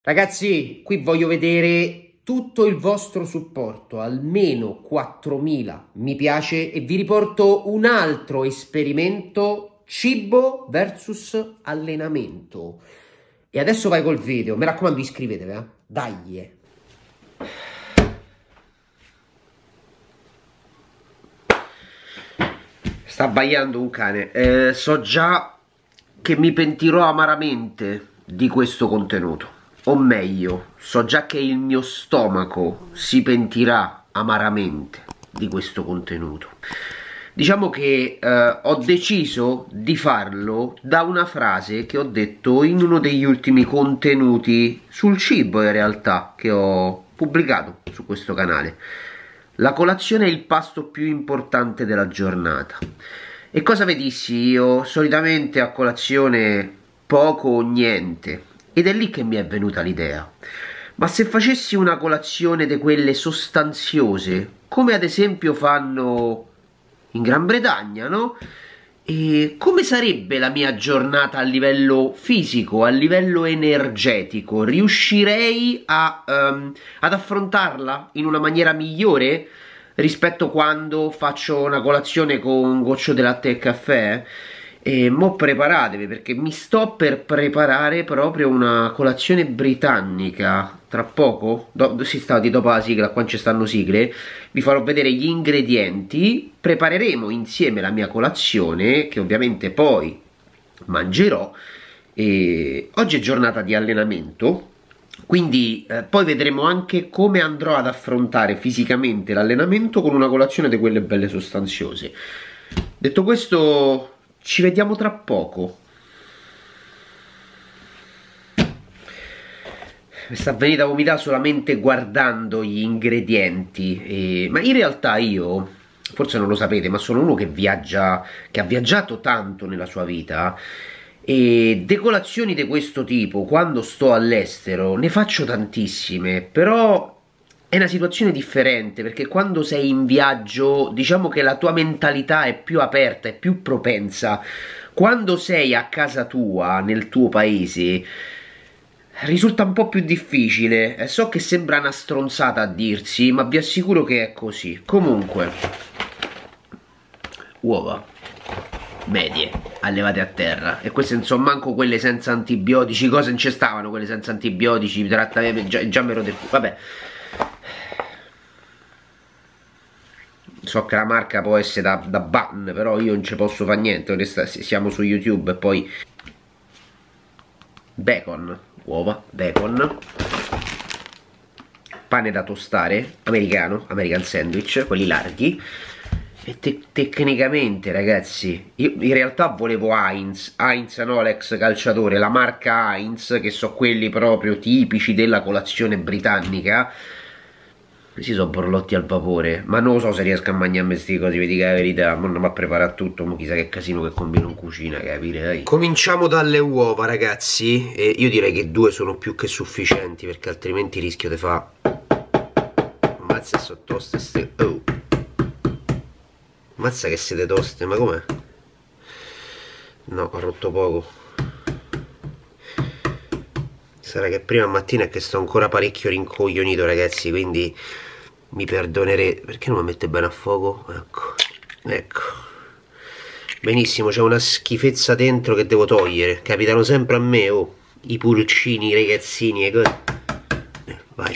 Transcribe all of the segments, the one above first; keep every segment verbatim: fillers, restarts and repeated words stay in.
Ragazzi, qui voglio vedere tutto il vostro supporto, almeno quattromila mi piace, e vi riporto un altro esperimento: cibo versus allenamento. E adesso vai col video, mi raccomando iscrivetevi, eh? Dai! Sta abbaiando un cane. Eh, so già che mi pentirò amaramente di questo contenuto. O meglio, so già che il mio stomaco si pentirà amaramente di questo contenuto. Diciamo che eh, ho deciso di farlo da una frase che ho detto in uno degli ultimi contenuti sul cibo, in realtà, che ho pubblicato su questo canale. La colazione è il pasto più importante della giornata. E cosa vedissi io? Solitamente a colazione poco o niente. Ed è lì che mi è venuta l'idea. Ma se facessi una colazione di quelle sostanziose, come ad esempio fanno in Gran Bretagna, no? E come sarebbe la mia giornata a livello fisico, a livello energetico? Riuscirei a, um, ad affrontarla in una maniera migliore rispetto quando faccio una colazione con un goccio di latte e caffè? E mo preparatevi, perché mi sto per preparare proprio una colazione britannica. Tra poco, do, si sta di dopo la sigla, qua ci stanno sigle, vi farò vedere gli ingredienti, prepareremo insieme la mia colazione, che ovviamente poi mangerò. E oggi è giornata di allenamento, quindi eh, poi vedremo anche come andrò ad affrontare fisicamente l'allenamento con una colazione di quelle belle sostanziose. Detto questo, ci vediamo tra poco. Mi sta venita vomità solamente guardando gli ingredienti, e... ma in realtà io, forse non lo sapete, ma sono uno che viaggia, che ha viaggiato tanto nella sua vita, e decolazioni di questo tipo quando sto all'estero ne faccio tantissime. Però è una situazione differente, perché quando sei in viaggio diciamo che la tua mentalità è più aperta, è più propensa. Quando sei a casa tua, nel tuo paese, risulta un po' più difficile. E so che sembra una stronzata a dirsi, ma vi assicuro che è così. Comunque, uova medie allevate a terra, e queste non sono manco quelle senza antibiotici. Cosa non ci stavano quelle senza antibiotici? Tratta, già, già me lo de... vabbè. So che la marca può essere da, da ban, però io non ci posso fare niente, siamo su YouTube. E poi bacon, uova, bacon, pane da tostare, americano, American sandwich, quelli larghi. E te tecnicamente, ragazzi, io in realtà volevo Heinz, Heinz no, l'ex calciatore, la marca Heinz, che so quelli proprio tipici della colazione britannica. Questi sono borlotti al vapore, ma non lo so se riesco a mangiarmi questi cose, vi dico la verità. Ma non mi ha preparato tutto, ma chissà che casino che combino in cucina, capire? Dai. Cominciamo dalle uova, ragazzi, e io direi che due sono più che sufficienti, perché altrimenti rischio di fare... Mazza che sono toste ste... Oh! Mazza che siete toste, ma com'è? No, ho rotto poco. Sarà che prima mattina è che sto ancora parecchio rincoglionito, ragazzi, quindi mi perdonerete. Perché non mi mette bene a fuoco? Ecco, ecco. Benissimo, c'è una schifezza dentro che devo togliere. Capitano sempre a me, oh, i pulcini, i ragazzini e cose. Eh, vai.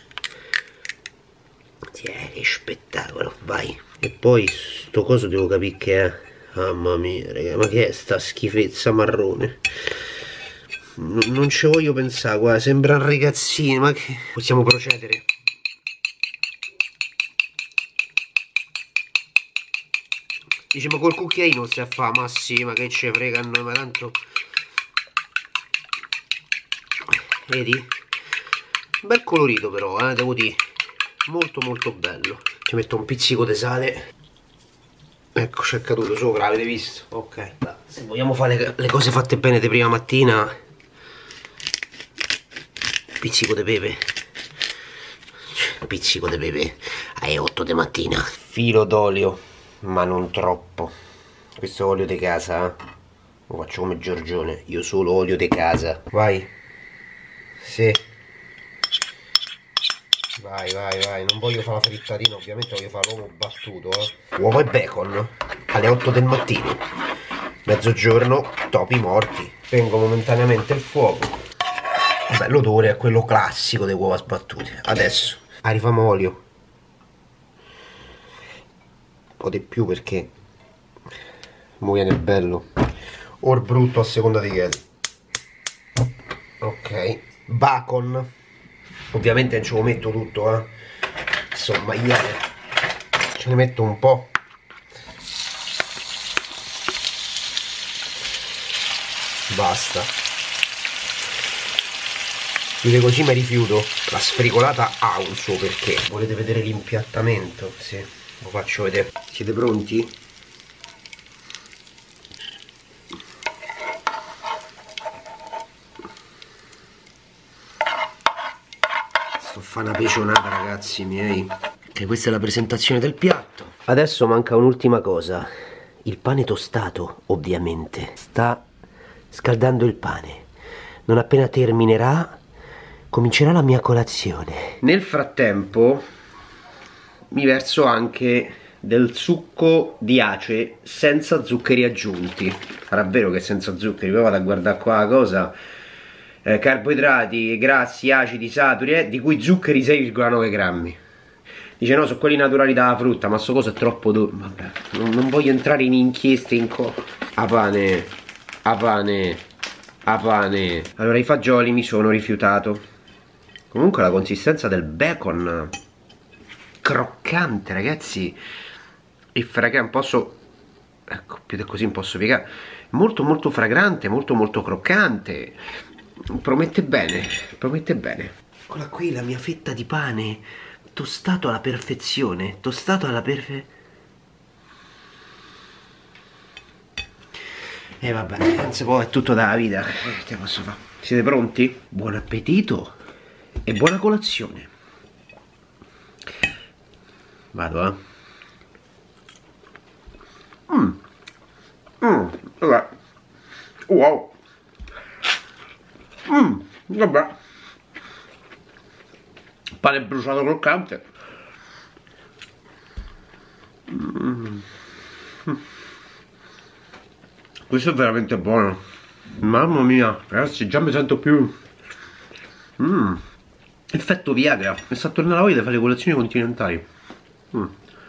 Tiè, che spettacolo, vai. E poi sto coso devo capire che è. Mamma mia, raga, ma che è sta schifezza marrone? Non ci voglio pensare, guarda, sembra un ragazzino, ma che... Possiamo procedere? Dice, ma col cucchiaino si fa, ma sì, ma che ce fregano, ma tanto... Vedi? Bel colorito però, eh, devo dire. Molto molto bello. Ci metto un pizzico di sale. Ecco, c'è caduto sopra, avete visto? Ok. Se vogliamo fare le cose fatte bene di prima mattina... Pizzico di pepe, pizzico di pepe alle otto di mattina. Filo d'olio, ma non troppo. Questo olio di casa, eh? Lo faccio come Giorgione, io solo olio di casa. Vai. Sì. Vai, vai, vai, non voglio fare la frittatina, ovviamente voglio fare l'uovo battuto, eh. Uovo e bacon alle otto del mattino. Mezzogiorno, topi morti. Spengo momentaneamente il fuoco. Vabbè, l'odore è quello classico delle uova sbattute. Adesso rifamo olio. Un po' di più perché mi viene bello. O il brutto a seconda di che. Ok. Bacon. Ovviamente non ce lo metto tutto, eh. Insomma, io ce ne metto un po'. Basta. Più di così mi rifiuto. La sfrigolata ha un suo perché. Volete vedere l'impiattamento? Sì, lo faccio vedere. Siete pronti? Sto a fare una pecionata, ragazzi miei. Che questa è la presentazione del piatto. Adesso manca un'ultima cosa. Il pane tostato, ovviamente. Sta scaldando il pane. Non appena terminerà, comincerà la mia colazione. Nel frattempo mi verso anche del succo di ace senza zuccheri aggiunti. Sarà vero che senza zuccheri, poi vado a guardare qua la cosa. Eh, carboidrati, grassi, acidi, saturi, eh, di cui zuccheri sei virgola nove grammi. Dice no, sono quelli naturali dalla frutta, ma sto coso è troppo dolce. Vabbè, non, non voglio entrare in inchieste in co... A pane, a pane, a pane. Allora i fagioli mi sono rifiutato. Comunque la consistenza del bacon croccante, ragazzi. E fragrante, posso... Ecco, più di così non posso piegare. Molto molto fragrante, molto molto croccante. Promette bene, promette bene. Eccola qui la mia fetta di pane tostato alla perfezione, tostato alla perfezione. E vabbè, non si può, è tutto dalla vita. Che posso fare? Siete pronti? Buon appetito e buona colazione. Vado, eh. Mmm. Mmm, vabbè. Wow. Mmm, vabbè. Pane bruciato croccante. Mm. Questo è veramente buono. Mamma mia, ragazzi, già mi sento più... Mm. Effetto Viagra. Mi sta tornando la voglia di fare le colazioni continentali. Mm.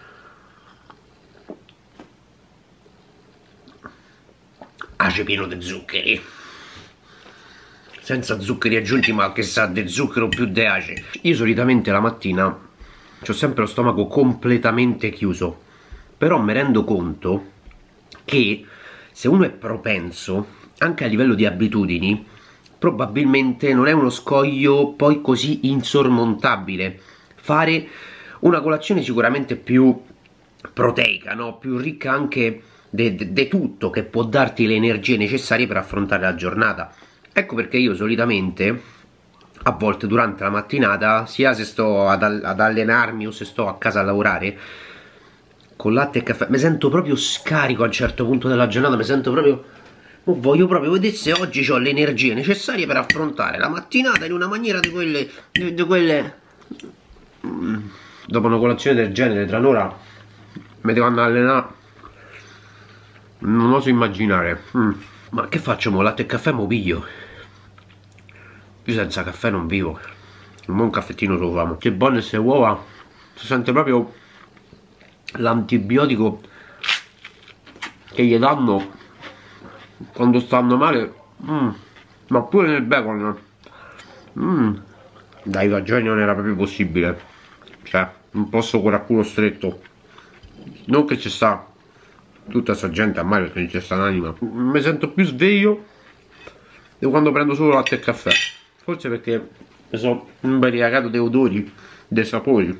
Ace pieno di zuccheri. Senza zuccheri aggiunti, ma che sa di zucchero più di ace. Io solitamente la mattina ho sempre lo stomaco completamente chiuso, però mi rendo conto che se uno è propenso, anche a livello di abitudini, probabilmente non è uno scoglio poi così insormontabile fare una colazione sicuramente più proteica, no? Più ricca anche di tutto, che può darti le energie necessarie per affrontare la giornata. Ecco perché io solitamente, a volte durante la mattinata, sia se sto ad, ad allenarmi o se sto a casa a lavorare, con latte e caffè, mi sento proprio scarico a un certo punto della giornata, mi sento proprio... Oh, voglio proprio vedere se oggi ho le energie necessarie per affrontare la mattinata in una maniera di quelle... di, di quelle... Mm. Dopo una colazione del genere, tra un'ora, mi devo andare a allenare. Non oso immaginare. Mm. Ma che faccio, mo? Latte e caffè mo piglio. Io senza caffè non vivo. Mo un caffettino lo famo. Che buone queste uova. Si sente proprio l'antibiotico che gli danno quando stanno male. Mm. Ma pure nel bacon. Mm. Dai fagioli non era proprio possibile. Cioè, non posso con il culo stretto. Non che ci sta tutta sta gente a male perché non c'è sta un'anima. Mi sento più sveglio di quando prendo solo latte e caffè. Forse perché mi sono imbriacato dei odori, dei sapori.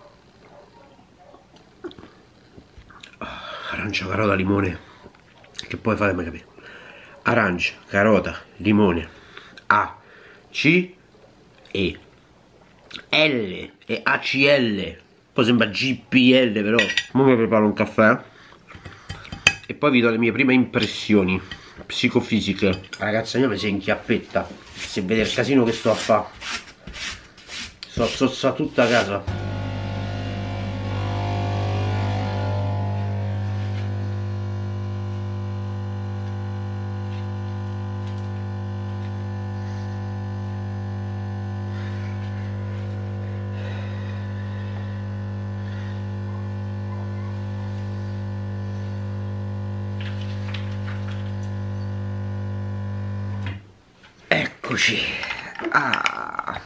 Arancia, carota, limone. Che poi fatemi capire. Arancia, carota, limone. A, C, E. L e A C L. Poi sembra G P L però. Ora mi preparo un caffè e poi vi do le mie prime impressioni psicofisiche. Ragazza mia mi si inchiappetta se vede il casino che sto a fare. sto sozza tutta casa. Eccoci. Ah.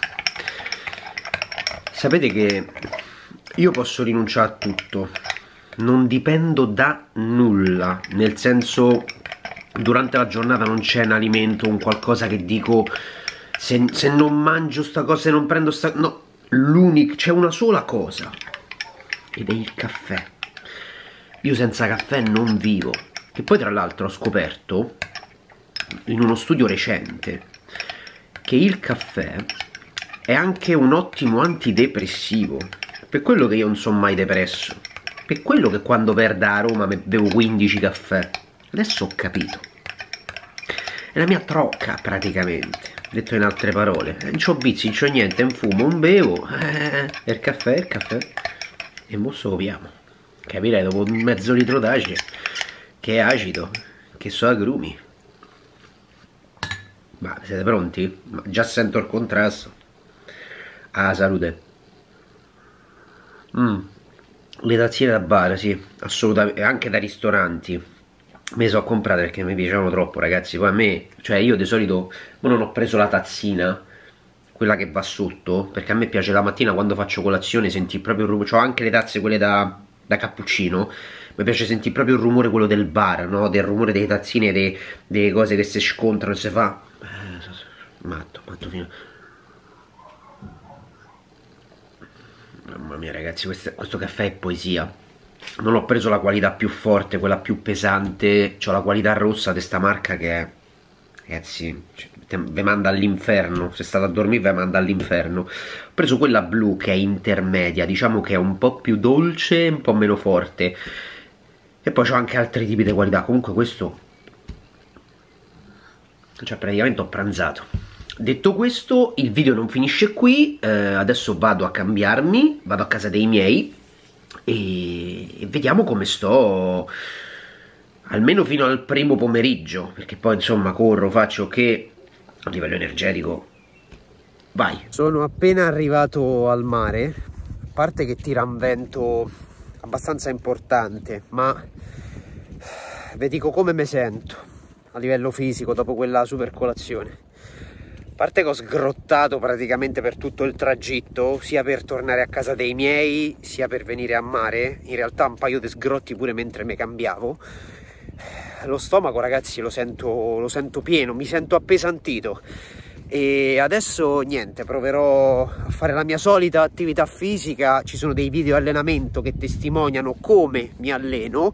Sapete che io posso rinunciare a tutto, non dipendo da nulla, nel senso, durante la giornata non c'è un alimento, un qualcosa che dico se, se non mangio sta cosa, se non prendo sta... no, l'unica, c'è una sola cosa, ed è il caffè. Io senza caffè non vivo. E poi tra l'altro ho scoperto in uno studio recente che il caffè è anche un ottimo antidepressivo, per quello che io non sono mai depresso, per quello che quando perdo a Roma bevo quindici caffè. Adesso ho capito, è la mia trocca praticamente, detto in altre parole, non c'ho vizi, non c'ho niente, non fumo, non bevo, eh, è il caffè, è il caffè, e mo so copiamo, capirei dopo un mezzo litro d'ace che è acido, che so agrumi. Ma siete pronti? Ma già sento il contrasto. Ah, salute. Mm. Le tazzine da bar, sì, assolutamente, anche da ristoranti. Me le so comprate perché mi piacevano troppo, ragazzi. Poi a me, cioè io di solito non ho preso la tazzina, quella che va sotto, perché a me piace la mattina quando faccio colazione sentire proprio il rumore. C'ho anche le tazze quelle da, da cappuccino. Mi piace sentire proprio il rumore quello del bar, no? Del rumore delle tazzine, delle, delle cose che si scontrano e si fa. Matto, matto fino. Mamma mia ragazzi, questo, questo caffè è poesia. Non ho preso la qualità più forte, quella più pesante. C'ho la qualità rossa di sta marca che è, ragazzi, ve manda all'inferno. Se state a dormire ve manda all'inferno. Ho preso quella blu che è intermedia, diciamo che è un po' più dolce, un po' meno forte. E poi c'ho anche altri tipi di qualità. Comunque questo, cioè praticamente ho pranzato. Detto questo, il video non finisce qui, eh, adesso vado a cambiarmi, vado a casa dei miei e, e vediamo come sto, almeno fino al primo pomeriggio, perché poi insomma corro, faccio che a livello energetico, vai. Sono appena arrivato al mare, a parte che tira un vento abbastanza importante, ma vi dico come mi sento a livello fisico dopo quella super colazione. A parte che ho sgrottato praticamente per tutto il tragitto, sia per tornare a casa dei miei, sia per venire a mare. In realtà un paio di sgrotti pure mentre mi cambiavo. Lo stomaco, ragazzi, lo sento, lo sento pieno, mi sento appesantito. E adesso niente, proverò a fare la mia solita attività fisica. Ci sono dei video allenamento che testimoniano come mi alleno.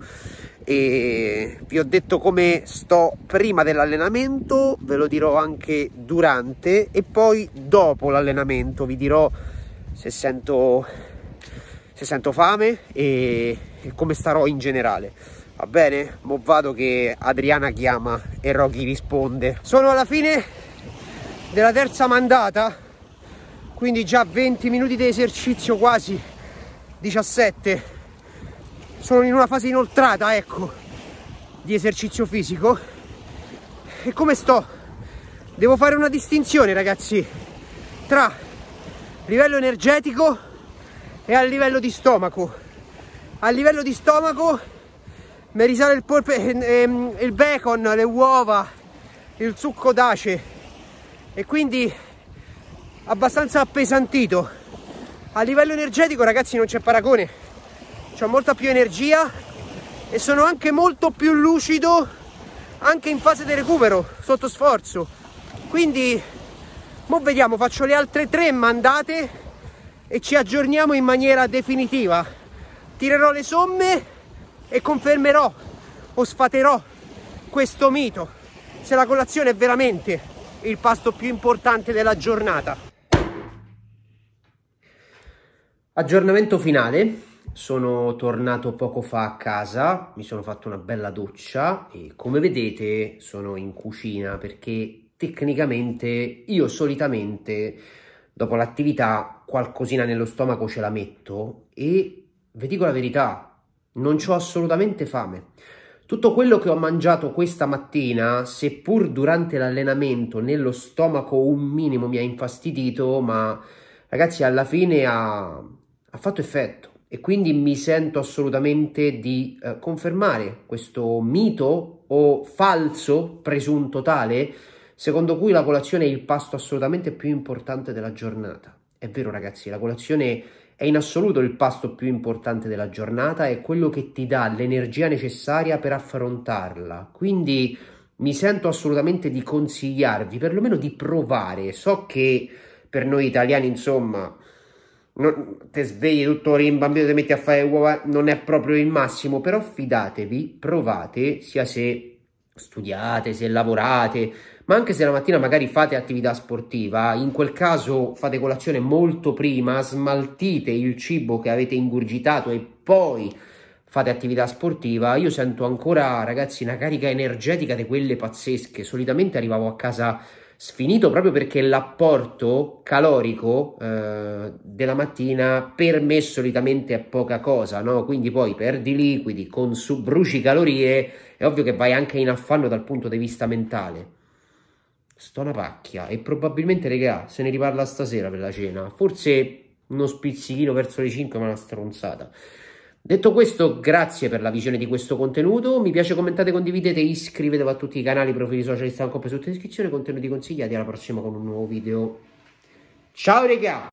E vi ho detto come sto prima dell'allenamento, ve lo dirò anche durante e poi dopo l'allenamento vi dirò se sento, se sento fame e, e come starò in generale. Va bene? Mo vado che Adriana chiama e Rocky risponde. Sono alla fine della terza mandata, quindi già venti minuti di esercizio, quasi diciassette. Sono in una fase inoltrata, ecco, di esercizio fisico. E come sto? Devo fare una distinzione, ragazzi, tra livello energetico e a livello di stomaco. A livello di stomaco mi risale il, polpe, ehm, il bacon, le uova, il succo d'ace, e quindi abbastanza appesantito. A livello energetico, ragazzi, non c'è paragone. C'ho molta più energia e sono anche molto più lucido anche in fase di recupero, sotto sforzo. Quindi mo vediamo, faccio le altre tre mandate e ci aggiorniamo in maniera definitiva. Tirerò le somme e confermerò o sfaterò questo mito, se la colazione è veramente il pasto più importante della giornata. Aggiornamento finale. Sono tornato poco fa a casa, mi sono fatto una bella doccia e come vedete sono in cucina perché tecnicamente io solitamente dopo l'attività qualcosina nello stomaco ce la metto e vi dico la verità, non c'ho assolutamente fame. Tutto quello che ho mangiato questa mattina, seppur durante l'allenamento nello stomaco un minimo mi ha infastidito, ma ragazzi alla fine ha, ha fatto effetto e quindi mi sento assolutamente di eh, confermare questo mito o falso presunto tale secondo cui la colazione è il pasto assolutamente più importante della giornata. È vero ragazzi, la colazione è in assoluto il pasto più importante della giornata, è quello che ti dà l'energia necessaria per affrontarla. Quindi mi sento assolutamente di consigliarvi, perlomeno di provare. So che per noi italiani, insomma, non, te svegli tutto rimbambito, ti metti a fare uova, non è proprio il massimo, però fidatevi, provate, sia se studiate, se lavorate, ma anche se la mattina magari fate attività sportiva, in quel caso fate colazione molto prima, smaltite il cibo che avete ingurgitato e poi fate attività sportiva. Io sento ancora, ragazzi, una carica energetica di quelle pazzesche. Solitamente arrivavo a casa sfinito proprio perché l'apporto calorico eh, della mattina per me solitamente è poca cosa, no? Quindi poi perdi liquidi, bruci calorie, è ovvio che vai anche in affanno dal punto di vista mentale. Sto una pacchia e probabilmente, regà, se ne riparla stasera per la cena. Forse uno spizzichino verso le cinque, ma una stronzata. Detto questo, grazie per la visione di questo contenuto. Mi piace, commentate, condividete, iscrivetevi a tutti i canali, profili social, stanno sotto in descrizione, contenuti consigliati. Alla prossima con un nuovo video. Ciao regà!